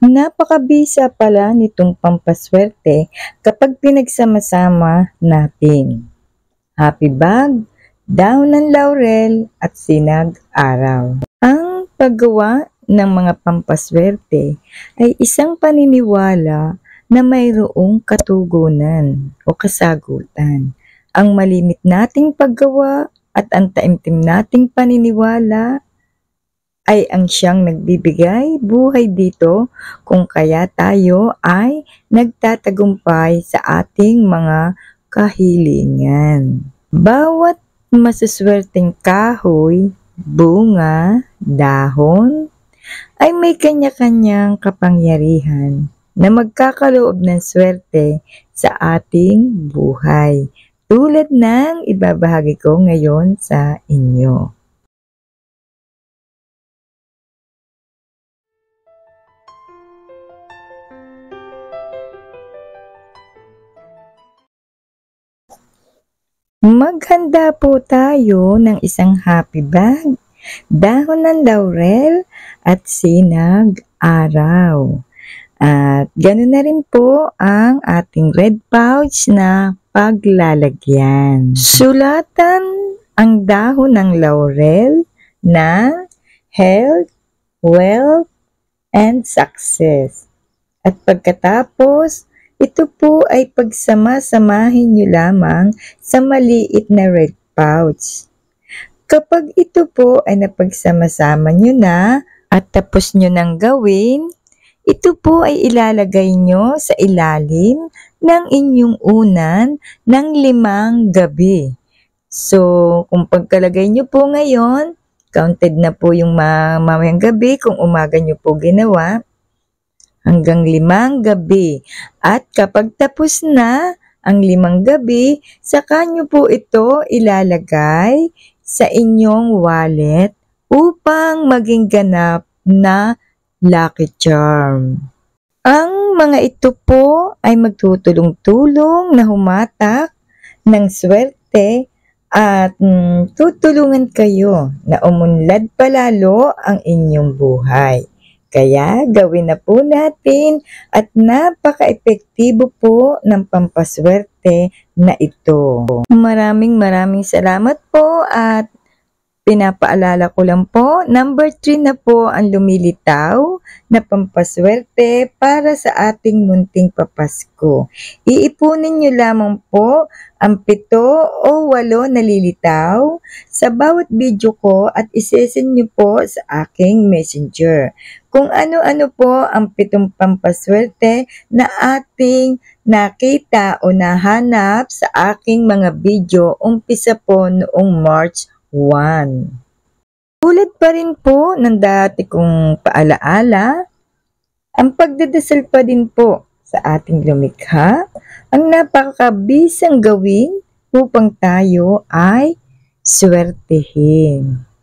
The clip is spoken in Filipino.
Napakabisa pala nitong pampaswerte kapag pinagsama-sama natin. Happy bag, dahon ng laurel at sinag-araw. Ang paggawa ng mga pampaswerte ay isang paniniwala na mayroong katugunan o kasagutan. Ang malimit nating paggawa at ang taimtim nating paniniwala ay ang siyang nagbibigay buhay dito, kung kaya tayo ay nagtatagumpay sa ating mga kahilingan. Bawat masuswerteng kahoy, bunga, dahon ay may kanya-kanyang kapangyarihan na magkakaloob ng swerte sa ating buhay, tulad ng ibabahagi ko ngayon sa inyo. Maghanda po tayo ng isang happy bag, dahon ng laurel at sinag-araw. At ganoon na rin po ang ating red pouch na paglalagyan. Sulatan ang dahon ng laurel na health, wealth, and success. At pagkatapos, ito po ay pagsama-samahin nyo lamang sa maliit na red pouch. Kapag ito po ay napagsama-sama nyo na at tapos nyo nang gawin, ito po ay ilalagay nyo sa ilalim ng inyong unan ng 5 gabi. So, kung pagkalagay nyo po ngayon, counted na po yung mamayang gabi kung umaga nyo po ginawa, hanggang 5 gabi. At kapag tapos na ang 5 gabi, saka nyo po ito ilalagay sa inyong wallet upang maging ganap na lucky charm. Ang mga ito po ay magtutulong-tulong na humatak ng swerte at tutulungan kayo na umunlad palalo ang inyong buhay. Kaya gawin na po natin at napaka-epektibo po ng pampaswerte na ito. Maraming salamat po at pinapaalala ko lang po, number 3 na po ang lumilitaw na pampaswerte para sa ating munting papasko. Iipunin nyo lamang po ang 7 o 8 na lilitaw sa bawat video ko at isesend nyo po sa aking messenger. Kung ano-ano po ang 7 pampaswerte na ating nakita o nahanap sa aking mga video umpisa po noong March 1. Tulad pa rin po ng dati kong paalaala, ang pagdadasal pa din po sa ating lumikha ang napakabisang gawin upang tayo ay swertehin.